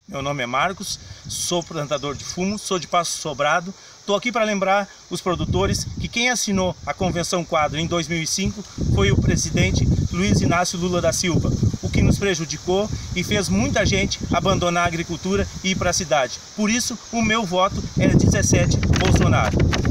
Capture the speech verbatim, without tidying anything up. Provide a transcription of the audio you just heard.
Meu nome é Marcos, sou plantador de fumo, sou de Passo Sobrado. Estou aqui para lembrar os produtores que quem assinou a Convenção Quadro em dois mil e cinco foi o presidente Luiz Inácio Lula da Silva, o que nos prejudicou e fez muita gente abandonar a agricultura e ir para a cidade. Por isso, o meu voto é dezessete Bolsonaro.